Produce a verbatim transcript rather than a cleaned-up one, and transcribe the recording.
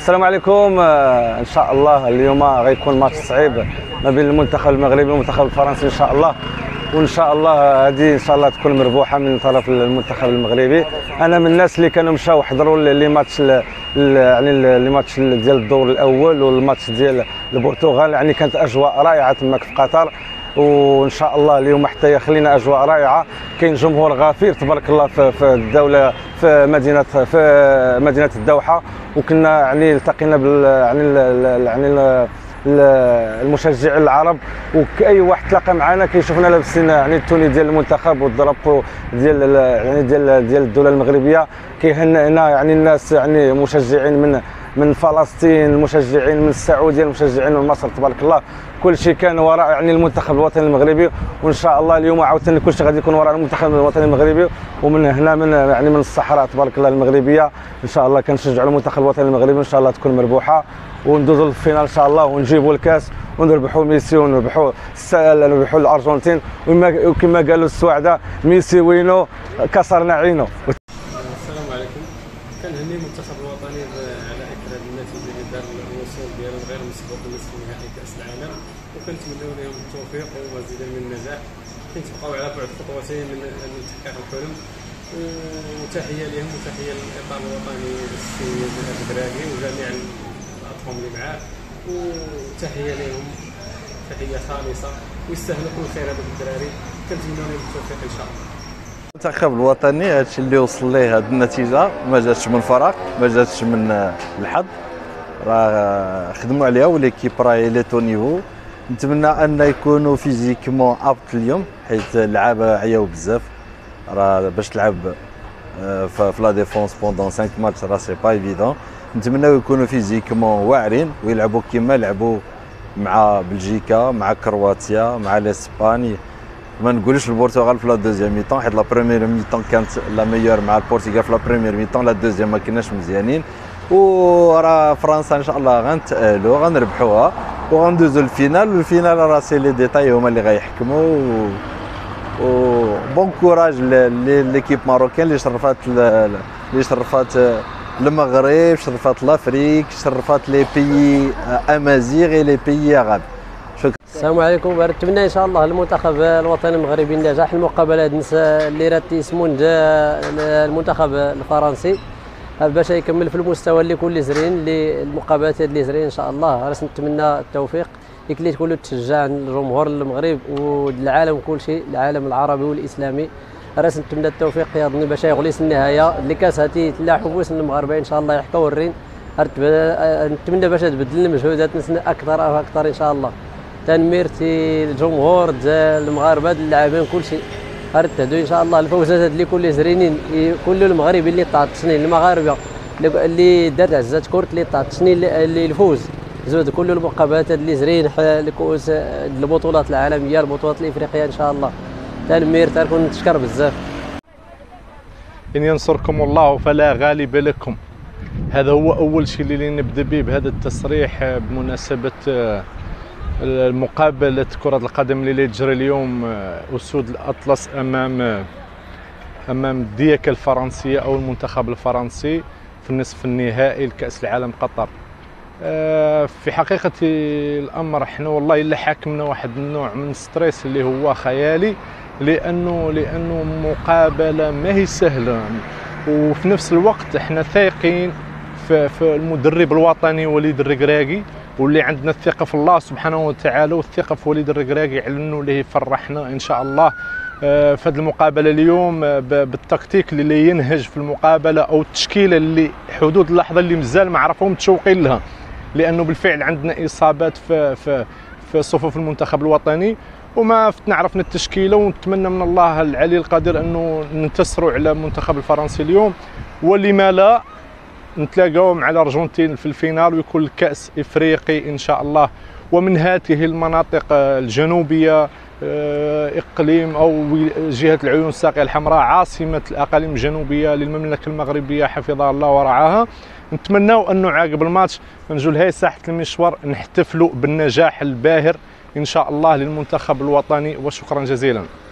السلام عليكم. ان شاء الله اليوم غيكون ماتش صعيب ما بين المنتخب المغربي والمنتخب الفرنسي ان شاء الله، وان شاء الله هذه ان شاء الله تكون مربوحه من طرف المنتخب المغربي. انا من الناس اللي كانوا مشاو حضروا لي ماتش يعني لي ماتش ديال الدور الاول والماتش ديال البرتغال، يعني كانت اجواء رائعه تماك في قطر، وان شاء الله اليوم حتى يخلينا اجواء رائعه. كاين جمهور غفير تبارك الله في الدوله في مدينه في مدينه الدوحه، وكنا يعني التقينا بال يعني ال يعني المشجعين العرب، وكاي واحد تلاقى معنا كيشوفنا لابسين يعني التوني ديال المنتخب والدرابو ديال يعني ديال ديال الدوله المغربيه. كيهنئنا يعني الناس يعني مشجعين من من فلسطين، المشجعين من السعوديه، المشجعين من مصر، تبارك الله كل شيء كان وراء يعني المنتخب الوطني المغربي. وان شاء الله اليوم عاوتاني كل شيء غادي يكون وراء المنتخب الوطني المغربي، ومن هنا من يعني من الصحراء تبارك الله المغربيه ان شاء الله كنشجعوا المنتخب الوطني المغربي، ان شاء الله تكون مربوحه وندوزوا للفينال ان شاء الله ونجيبوا الكاس ونربحوا ميسي ونربحوا نربحوا الارجنتين، وكما قالوا السواعده ميسي وينو كسرنا عينه. السلام عليكم. كنهني المنتخب الوطني على اكد هذه النتيجه اللي دار الوصول ديالو غير مسبوق لنصف نهائي كاس العالم، وكنتمنوا لهم التوفيق ومزيدا من النجاح، كنتبقاو على بعد خطوتين من تحقيق الحلم. وتحيه لهم وتحيه للاطار الوطني للسيد الدراغي وجميع الاطقم اللي معاه، وتحيه لهم تحيه خالصه، ويستاهلوا كل خير هذوك الدراري، كنتمنوا لهم التوفيق ان شاء الله. المنتخب الوطني هادشي اللي وصل ليه هاد النتيجه ما جاتش من فراغ، ما جاتش من الحظ، راه خدموا عليها وليكيب راهي لي تو نيفو. نتمنى ان يكونوا فيزيكمون ابط اليوم، حيت اللعابه عياو بزاف، راه باش تلعب في لا ديفونس بوندون خمسة ماتش راه سي با ايفيدون. نتمناو يكونوا فيزيكمون واعرين ويلعبوا كيما لعبوا مع بلجيكا، مع كرواتيا، مع الاسباني. ما نقولش البرتغال في لا دوزيام ميطون، حيت لا بروميير ميطون كانت لا ميور مع البرتغال في لا بروميير ميطون، لا دوزيام ما كناش مزيانين. وراه فرنسا ان شاء الله غنتأهلوا غنربحوها وغندوزو للفينال، والفينال راه سي لي ديتاي هما اللي غيحكموا. و بون كوراج ليكيب ماروكان اللي شرفات اللي شرفات المغرب، شرفات لافريك، شرفات لي بيي امازيغ لي بيي عرب. السلام عليكم. نتمنى ان شاء الله المنتخب الوطني المغربي النجاح. المقابله اللي راه تيسمون المنتخب الفرنسي باش يكمل في المستوى اللي كل زرين اللي المقابلات اللي زرين ان شاء الله. راه نتمنى التوفيق اللي تكونوا تشجع الجمهور المغرب والعالم كل شيء، العالم العربي والاسلامي. راه نتمنى التوفيق يظني باش يغلس النهايه اللي كاس هاتي تلاح حبوس المغاربه ان شاء الله يحكوا الرين. نتمنى باش تبدل المجهودات اكثر واكثر ان شاء الله. تنميرتي الجمهور المغاربه اللاعبين كل شيء غنتهدوا ان شاء الله الفوزات اللي كل زرينين كل المغربي اللي طاطشني المغاربه اللي دارت عزات كرت اللي طاطشني اللي الفوز زود كل المقابلات اللي زرين الكؤوس البطولات العالميه البطولات الافريقيه ان شاء الله. تنمير تكون نتشكر بزاف. ان ينصركم الله فلا غالب لكم. هذا هو اول شيء اللي نبدا به بهذا التصريح بمناسبه المقابلة كرة القدم اللي تجري اليوم أسود الأطلس أمام أمام الديكة الفرنسية أو المنتخب الفرنسي في النصف النهائي لكأس العالم قطر. في حقيقة الأمر احنا والله إلا حاكمنا واحد النوع من ستريس اللي هو خيالي، لأنه لأنه مقابلة ما هي سهلة، وفي نفس الوقت احنا ثايقين في, في المدرب الوطني وليد الركراكي، واللي عندنا الثقه في الله سبحانه وتعالى والثقه في وليد الركراكي على انه اللي يفرحنا ان شاء الله في هذه المقابله اليوم بالتكتيك اللي ينهج في المقابله او التشكيله اللي حدود اللحظه اللي مازال ما عرفهم متشوقين لها، لانه بالفعل عندنا اصابات في في في صفوف المنتخب الوطني وما فتنا عرفنا التشكيله، ونتمنى من الله العلي القدير انه ننتصروا على المنتخب الفرنسي اليوم، ولما لا نتلاقاو مع الارجنتين في الفينال ويكون الكاس افريقي ان شاء الله. ومن هذه المناطق الجنوبيه اقليم او جهه العيون الساقيه الحمراء عاصمه الاقاليم الجنوبيه للمملكه المغربيه حفظها الله ورعاها، نتمناو انه عقب الماتش نجوا لهي ساحه المشوار نحتفلوا بالنجاح الباهر ان شاء الله للمنتخب الوطني. وشكرا جزيلا.